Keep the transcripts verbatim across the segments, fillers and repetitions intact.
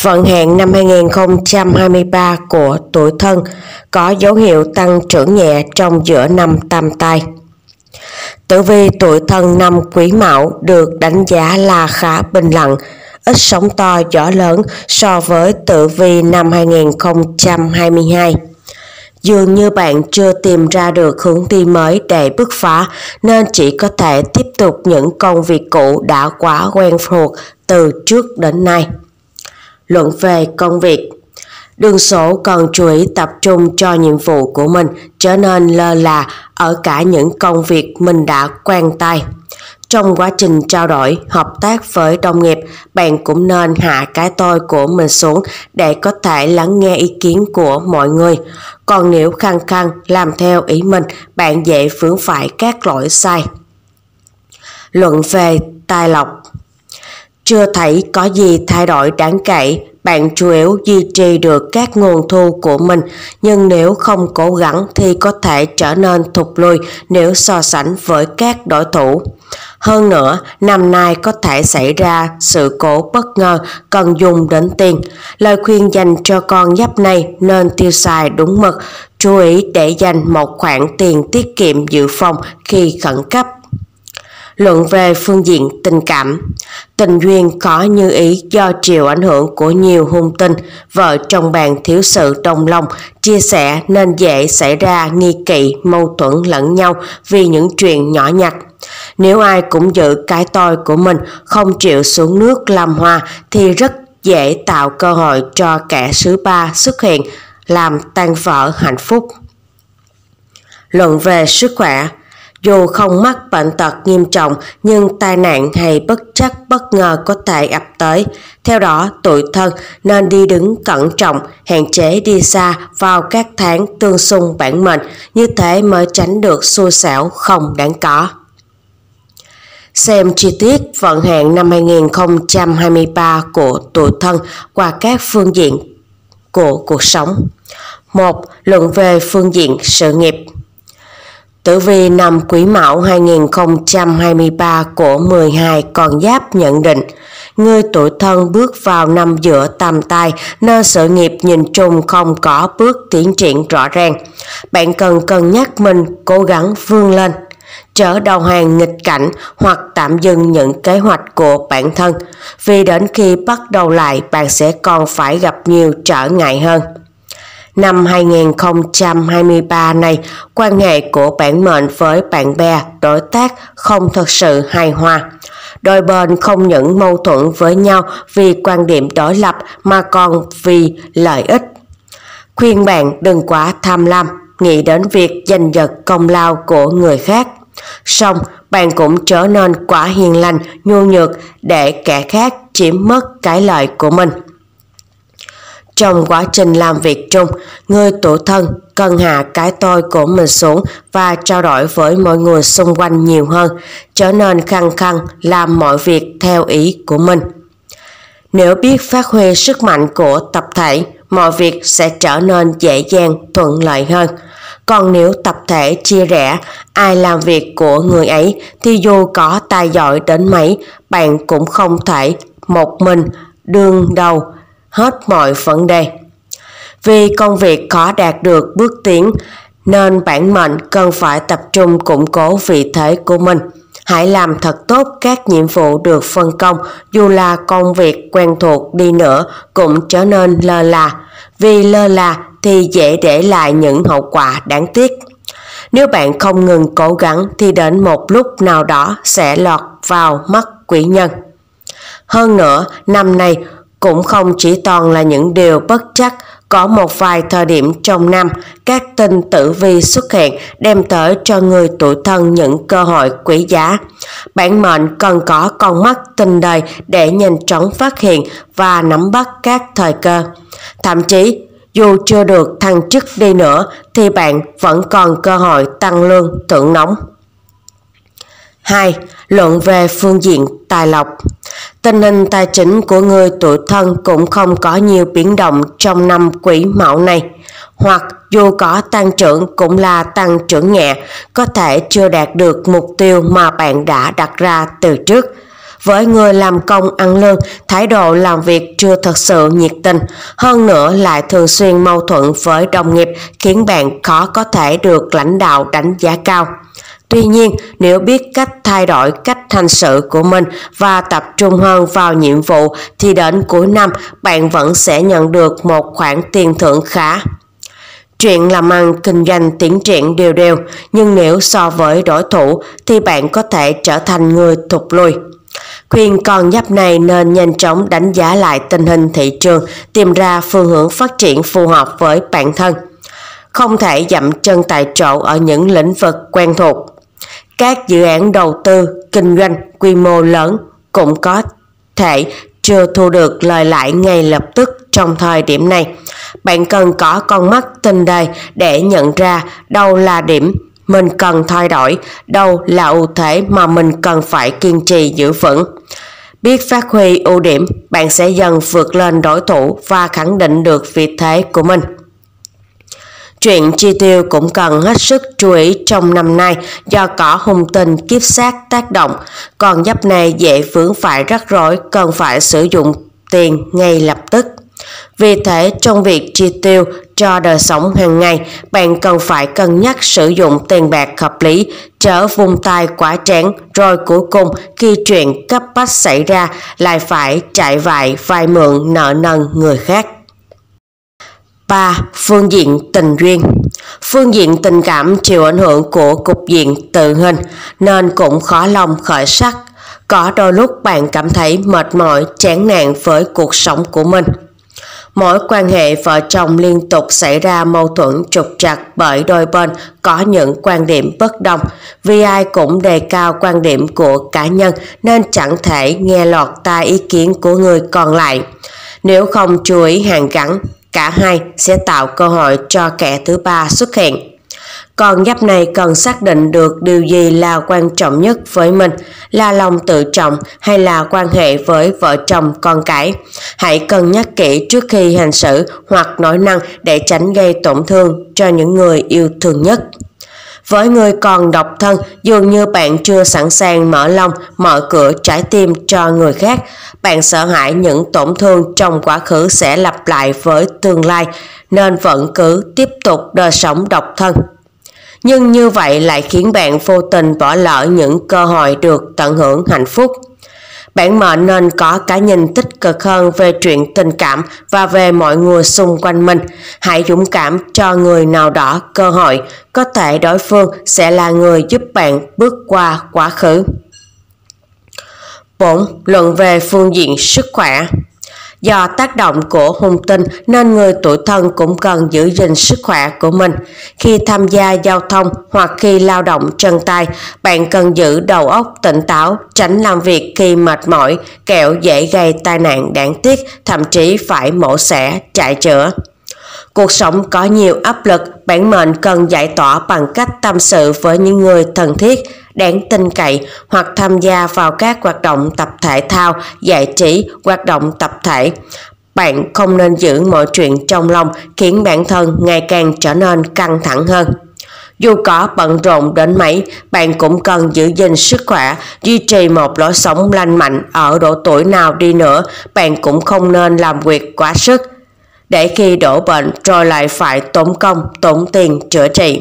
Vận hạn năm hai nghìn không trăm hai mươi ba của tuổi Thân có dấu hiệu tăng trưởng nhẹ trong giữa năm Tam Tai. Tử vi tuổi Thân năm Quý Mão được đánh giá là khá bình lặng, ít sóng to gió lớn so với tử vi năm hai nghìn không trăm hai mươi hai. Dường như bạn chưa tìm ra được hướng đi mới để bứt phá nên chỉ có thể tiếp tục những công việc cũ đã quá quen thuộc từ trước đến nay. Luận về công việc. Đường số cần chú ý tập trung cho nhiệm vụ của mình, trở nên lơ là ở cả những công việc mình đã quen tay. Trong quá trình trao đổi, hợp tác với đồng nghiệp, bạn cũng nên hạ cái tôi của mình xuống để có thể lắng nghe ý kiến của mọi người. Còn nếu khăng khăng làm theo ý mình, bạn dễ vướng phải các lỗi sai. Luận về tài lộc. Chưa thấy có gì thay đổi đáng kể, bạn chủ yếu duy trì được các nguồn thu của mình, nhưng nếu không cố gắng thì có thể trở nên thụt lùi nếu so sánh với các đối thủ. Hơn nữa, năm nay có thể xảy ra sự cố bất ngờ cần dùng đến tiền. Lời khuyên dành cho con giáp này nên tiêu xài đúng mực, chú ý để dành một khoản tiền tiết kiệm dự phòng khi khẩn cấp. Luận về phương diện tình cảm. Tình duyên khó như ý do chịu ảnh hưởng của nhiều hung tinh, vợ chồng bạn thiếu sự đồng lòng, chia sẻ nên dễ xảy ra nghi kỵ, mâu thuẫn lẫn nhau vì những chuyện nhỏ nhặt. Nếu ai cũng giữ cái tôi của mình, không chịu xuống nước làm hòa thì rất dễ tạo cơ hội cho kẻ thứ ba xuất hiện, làm tan vỡ hạnh phúc. Luận về sức khỏe. Dù không mắc bệnh tật nghiêm trọng nhưng tai nạn hay bất trắc bất ngờ có thể ập tới. Theo đó, tuổi Thân nên đi đứng cẩn trọng, hạn chế đi xa vào các tháng tương xung bản mệnh, như thế mới tránh được xui xẻo không đáng có. Xem chi tiết vận hạn năm hai nghìn không trăm hai mươi ba của tuổi Thân qua các phương diện của cuộc sống. một. Luận về phương diện sự nghiệp. Tử vi năm Quý Mão hai nghìn không trăm hai mươi ba của mười hai con giáp nhận định, người tuổi Thân bước vào năm giữa tam tai nên sự nghiệp nhìn chung không có bước tiến triển rõ ràng. Bạn cần cân nhắc mình cố gắng vươn lên, chớ đầu hàng nghịch cảnh hoặc tạm dừng những kế hoạch của bản thân, vì đến khi bắt đầu lại bạn sẽ còn phải gặp nhiều trở ngại hơn. Năm hai nghìn không trăm hai mươi ba này, quan hệ của bản mệnh với bạn bè, đối tác không thực sự hài hòa. Đôi bên không những mâu thuẫn với nhau vì quan điểm đối lập mà còn vì lợi ích. Khuyên bạn đừng quá tham lam, nghĩ đến việc giành giật công lao của người khác. Song, bạn cũng trở nên quá hiền lành, nhu nhược để kẻ khác chiếm mất cái lợi của mình. Trong quá trình làm việc chung, người tuổi Thân cần hạ cái tôi của mình xuống và trao đổi với mọi người xung quanh nhiều hơn, trở nên khăng khăng làm mọi việc theo ý của mình. Nếu biết phát huy sức mạnh của tập thể, mọi việc sẽ trở nên dễ dàng, thuận lợi hơn. Còn nếu tập thể chia rẽ, ai làm việc của người ấy thì dù có tài giỏi đến mấy, bạn cũng không thể một mình đương đầu hết mọi vấn đề. Vì công việc khó đạt được bước tiến nên bản mệnh cần phải tập trung củng cố vị thế của mình. Hãy làm thật tốt các nhiệm vụ được phân công, dù là công việc quen thuộc đi nữa cũng trở nên lơ là. Vì lơ là thì dễ để lại những hậu quả đáng tiếc. Nếu bạn không ngừng cố gắng thì đến một lúc nào đó sẽ lọt vào mắt quỷ nhân. Hơn nữa, năm nay cũng không chỉ toàn là những điều bất trắc, có một vài thời điểm trong năm, các tinh tử vi xuất hiện đem tới cho người tuổi Thân những cơ hội quý giá. Bản mệnh cần có con mắt tinh đời để nhanh chóng phát hiện và nắm bắt các thời cơ. Thậm chí, dù chưa được thăng chức đi nữa thì bạn vẫn còn cơ hội tăng lương thưởng nóng. hai. Luận về phương diện tài lộc. Tình hình tài chính của người tuổi Thân cũng không có nhiều biến động trong năm Quý Mão này, hoặc dù có tăng trưởng cũng là tăng trưởng nhẹ, có thể chưa đạt được mục tiêu mà bạn đã đặt ra từ trước. Với người làm công ăn lương, thái độ làm việc chưa thật sự nhiệt tình, hơn nữa lại thường xuyên mâu thuẫn với đồng nghiệp khiến bạn khó có thể được lãnh đạo đánh giá cao. Tuy nhiên, nếu biết cách thay đổi cách hành xử của mình và tập trung hơn vào nhiệm vụ thì đến cuối năm bạn vẫn sẽ nhận được một khoản tiền thưởng khá. Chuyện làm ăn kinh doanh tiến triển đều đều, nhưng nếu so với đối thủ thì bạn có thể trở thành người thụt lùi. Khuyên con giáp này nên nhanh chóng đánh giá lại tình hình thị trường, tìm ra phương hướng phát triển phù hợp với bản thân. Không thể dậm chân tại chỗ ở những lĩnh vực quen thuộc. Các dự án đầu tư, kinh doanh quy mô lớn cũng có thể chưa thu được lời lãi ngay lập tức trong thời điểm này. Bạn cần có con mắt tinh đời để nhận ra đâu là điểm mình cần thay đổi, đâu là ưu thế mà mình cần phải kiên trì giữ vững. Biết phát huy ưu điểm, bạn sẽ dần vượt lên đối thủ và khẳng định được vị thế của mình. Chuyện chi tiêu cũng cần hết sức chú ý trong năm nay do có hung tinh kiếp sát tác động, con giáp này dễ vướng phải rắc rối, cần phải sử dụng tiền ngay lập tức. Vì thế, trong việc chi tiêu cho đời sống hàng ngày, bạn cần phải cân nhắc sử dụng tiền bạc hợp lý, chớ vung tay quá trán, rồi cuối cùng khi chuyện cấp bách xảy ra lại phải chạy vại vay mượn nợ nần người khác. ba. Phương diện tình duyên. Phương diện tình cảm chịu ảnh hưởng của cục diện tự hình nên cũng khó lòng khởi sắc. Có đôi lúc bạn cảm thấy mệt mỏi, chán nản với cuộc sống của mình. Mối quan hệ vợ chồng liên tục xảy ra mâu thuẫn trục trặc bởi đôi bên có những quan điểm bất đồng. Vì ai cũng đề cao quan điểm của cá nhân nên chẳng thể nghe lọt tai ý kiến của người còn lại. Nếu không chú ý hàn gắn, cả hai sẽ tạo cơ hội cho kẻ thứ ba xuất hiện. Con giáp này cần xác định được điều gì là quan trọng nhất với mình, là lòng tự trọng hay là quan hệ với vợ chồng con cái. Hãy cân nhắc kỹ trước khi hành xử hoặc nói năng để tránh gây tổn thương cho những người yêu thương nhất. Với người còn độc thân, dường như bạn chưa sẵn sàng mở lòng, mở cửa trái tim cho người khác. Bạn sợ hãi những tổn thương trong quá khứ sẽ lặp lại với tương lai, nên vẫn cứ tiếp tục đời sống độc thân. Nhưng như vậy lại khiến bạn vô tình bỏ lỡ những cơ hội được tận hưởng hạnh phúc. Bản mệnh nên có cái nhìn tích cực hơn về chuyện tình cảm và về mọi người xung quanh mình. Hãy dũng cảm cho người nào đó cơ hội, có thể đối phương sẽ là người giúp bạn bước qua quá khứ. bốn. Luận về phương diện sức khỏe. Do tác động của hung tinh nên người tuổi Thân cũng cần giữ gìn sức khỏe của mình. Khi tham gia giao thông hoặc khi lao động chân tay, bạn cần giữ đầu óc tỉnh táo, tránh làm việc khi mệt mỏi, kẻo dễ gây tai nạn đáng tiếc, thậm chí phải mổ xẻ, chạy chữa. Cuộc sống có nhiều áp lực, bản mệnh cần giải tỏa bằng cách tâm sự với những người thân thiết, đáng tin cậy hoặc tham gia vào các hoạt động tập thể thao, giải trí, hoạt động tập thể. Bạn không nên giữ mọi chuyện trong lòng, khiến bản thân ngày càng trở nên căng thẳng hơn. Dù có bận rộn đến mấy, bạn cũng cần giữ gìn sức khỏe, duy trì một lối sống lành mạnh. Ở độ tuổi nào đi nữa, bạn cũng không nên làm việc quá sức, để khi đổ bệnh rồi lại phải tốn công, tốn tiền chữa trị.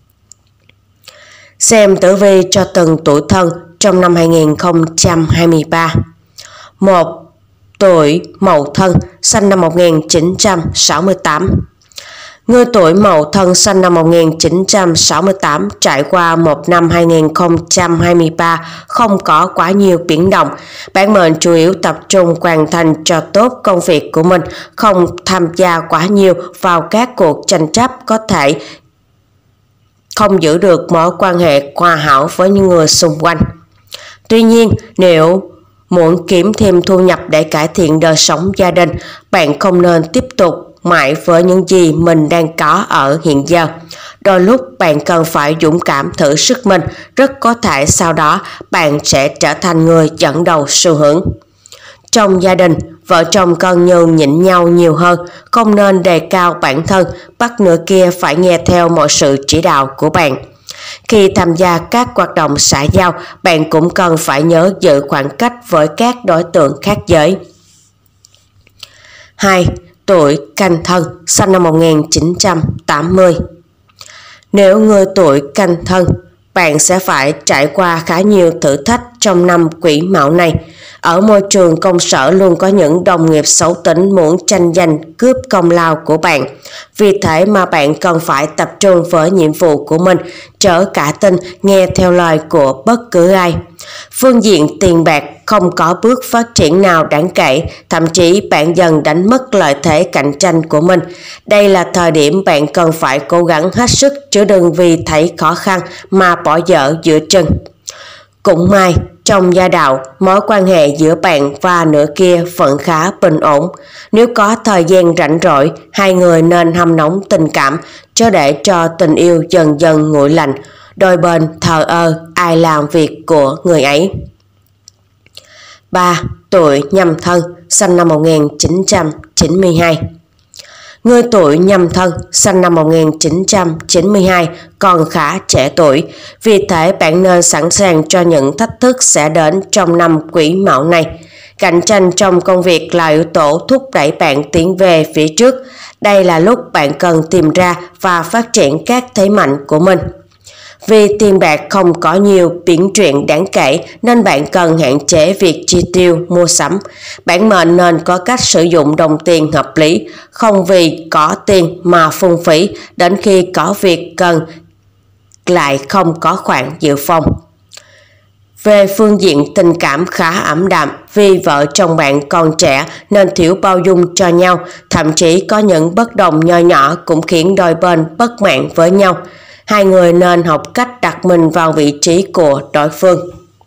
Xem tử vi cho từng tuổi Thân trong năm hai nghìn không trăm hai mươi ba. một. Tuổi Mậu Thân, sinh năm một nghìn chín trăm sáu mươi tám. Người tuổi Mậu Thân sinh năm một nghìn chín trăm sáu mươi tám trải qua một năm hai nghìn không trăm hai mươi ba không có quá nhiều biến động. Bản mệnh chủ yếu tập trung hoàn thành cho tốt công việc của mình, không tham gia quá nhiều vào các cuộc tranh chấp, có thể không giữ được mối quan hệ hòa hảo với những người xung quanh. Tuy nhiên, nếu muốn kiếm thêm thu nhập để cải thiện đời sống gia đình, bạn không nên tiếp tục mãi với những gì mình đang có ở hiện giờ. Đôi lúc bạn cần phải dũng cảm thử sức mình, rất có thể sau đó bạn sẽ trở thành người dẫn đầu xu hướng. Trong gia đình, vợ chồng cần nhường nhịn nhau nhiều hơn, không nên đề cao bản thân, bắt nửa kia phải nghe theo mọi sự chỉ đạo của bạn. Khi tham gia các hoạt động xã giao, bạn cũng cần phải nhớ giữ khoảng cách với các đối tượng khác giới. hai. Tuổi Canh Thân, sinh năm một nghìn chín trăm tám mươi. Nếu người tuổi Canh Thân, bạn sẽ phải trải qua khá nhiều thử thách trong năm Quý Mão này. Ở môi trường công sở luôn có những đồng nghiệp xấu tính muốn tranh giành cướp công lao của bạn. Vì thế mà bạn cần phải tập trung với nhiệm vụ của mình, chớ cả tin nghe theo lời của bất cứ ai. Phương diện tiền bạc không có bước phát triển nào đáng kể, thậm chí bạn dần đánh mất lợi thế cạnh tranh của mình. Đây là thời điểm bạn cần phải cố gắng hết sức, chứ đừng vì thấy khó khăn mà bỏ dở giữa chừng. Cũng may, trong gia đạo, mối quan hệ giữa bạn và nửa kia vẫn khá bình ổn. Nếu có thời gian rảnh rỗi, hai người nên hâm nóng tình cảm, chớ để cho tình yêu dần dần nguội lạnh, đôi bên thờ ơ ai làm việc của người ấy. ba. Tuổi Nhâm Thân, sinh năm một nghìn chín trăm chín mươi hai. Người tuổi Nhâm Thân, sinh năm một nghìn chín trăm chín mươi hai, còn khá trẻ tuổi, vì thế bạn nên sẵn sàng cho những thách thức sẽ đến trong năm Quý Mão này. Cạnh tranh trong công việc là yếu tố thúc đẩy bạn tiến về phía trước. Đây là lúc bạn cần tìm ra và phát triển các thế mạnh của mình. Vì tiền bạc không có nhiều biến chuyển đáng kể nên bạn cần hạn chế việc chi tiêu mua sắm. Bản mệnh nên có cách sử dụng đồng tiền hợp lý, không vì có tiền mà phung phí, đến khi có việc cần lại không có khoản dự phòng. Về phương diện tình cảm khá ảm đạm, vì vợ chồng bạn còn trẻ nên thiếu bao dung cho nhau, thậm chí có những bất đồng nho nhỏ cũng khiến đôi bên bất mãn với nhau. Hai người nên học cách đặt mình vào vị trí của đối phương.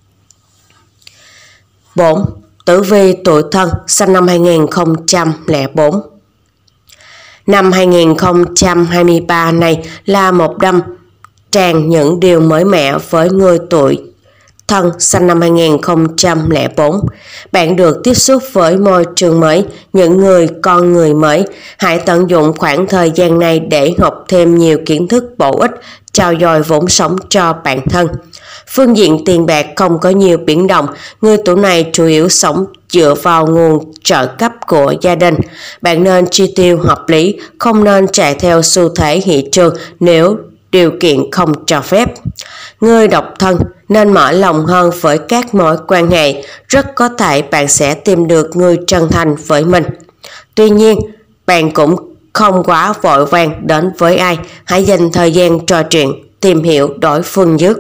bốn. Tử vi tuổi Thân, sinh năm hai nghìn không trăm lẻ bốn. Năm hai nghìn không trăm hai mươi ba này là một năm tràn những điều mới mẻ với người tuổi Thân, sinh năm hai nghìn không trăm lẻ bốn. Bạn được tiếp xúc với môi trường mới, những người con người mới. Hãy tận dụng khoảng thời gian này để học thêm nhiều kiến thức bổ ích, trau dồi vốn sống cho bản thân. Phương diện tiền bạc không có nhiều biến động, người tuổi này chủ yếu sống dựa vào nguồn trợ cấp của gia đình. Bạn nên chi tiêu hợp lý, không nên chạy theo xu thế thị trường nếu điều kiện không cho phép. Người độc thân nên mở lòng hơn với các mối quan hệ, rất có thể bạn sẽ tìm được người chân thành với mình. Tuy nhiên, bạn cũng không quá vội vàng đến với ai, hãy dành thời gian trò chuyện, tìm hiểu đối phương trước.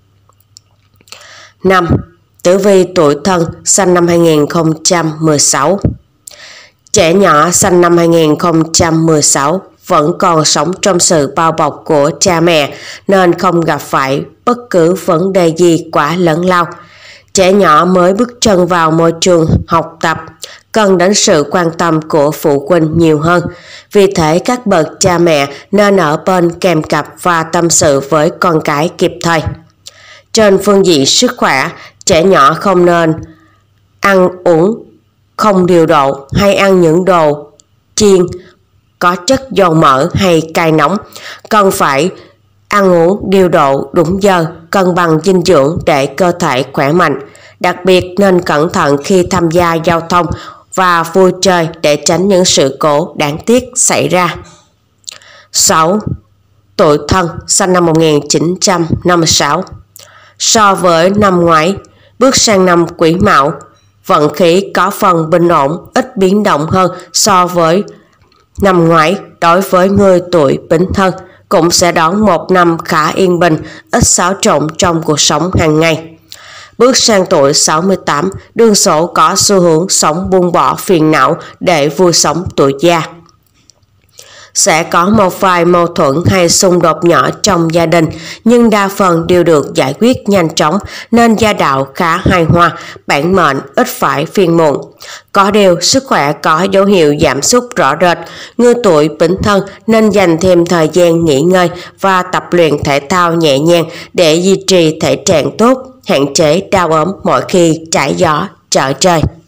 năm. Tử vi tuổi Thân, sinh năm hai nghìn không trăm mười sáu. Trẻ nhỏ sinh năm hai nghìn không trăm mười sáu vẫn còn sống trong sự bao bọc của cha mẹ nên không gặp phải bất cứ vấn đề gì quá lớn lao. Trẻ nhỏ mới bước chân vào môi trường học tập, cần đến sự quan tâm của phụ huynh nhiều hơn. Vì thế các bậc cha mẹ nên ở bên kèm cặp và tâm sự với con cái kịp thời. Trên phương diện sức khỏe, trẻ nhỏ không nên ăn uống không điều độ hay ăn những đồ chiên có chất dầu mỡ hay cay nóng. Cần phải ăn uống điều độ đúng giờ, cân bằng dinh dưỡng để cơ thể khỏe mạnh. Đặc biệt nên cẩn thận khi tham gia giao thông và vui chơi để tránh những sự cố đáng tiếc xảy ra. sáu. Tuổi Thân, sinh năm một nghìn chín trăm năm mươi sáu. So với năm ngoái, bước sang năm Quý Mão, vận khí có phần bình ổn, ít biến động hơn so với năm ngoái. Đối với người tuổi Bính Thân, cũng sẽ đón một năm khá yên bình, ít xáo trộn trong cuộc sống hàng ngày. Bước sang tuổi sáu mươi tám, đương sổ có xu hướng sống buông bỏ phiền não để vui sống tuổi già. Sẽ có một vài mâu thuẫn hay xung đột nhỏ trong gia đình, nhưng đa phần đều được giải quyết nhanh chóng nên gia đạo khá hài hòa, bản mệnh ít phải phiền muộn. Có điều sức khỏe có dấu hiệu giảm sút rõ rệt, người tuổi Bính Thân nên dành thêm thời gian nghỉ ngơi và tập luyện thể thao nhẹ nhàng để duy trì thể trạng tốt, hạn chế đau ốm mỗi khi trải gió trở trời.